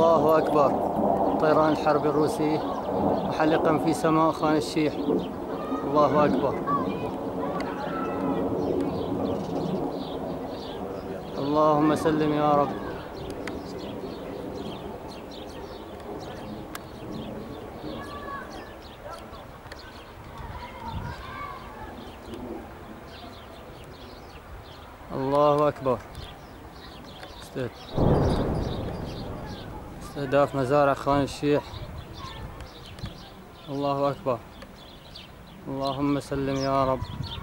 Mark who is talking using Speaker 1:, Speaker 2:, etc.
Speaker 1: الله أكبر. طيران الحرب الروسي محلقا في سماء خان الشيح. الله أكبر. اللهم سلم يا رب. الله أكبر. استهداف مزارع خان الشيح. الله أكبر. اللهم سلم يا رب.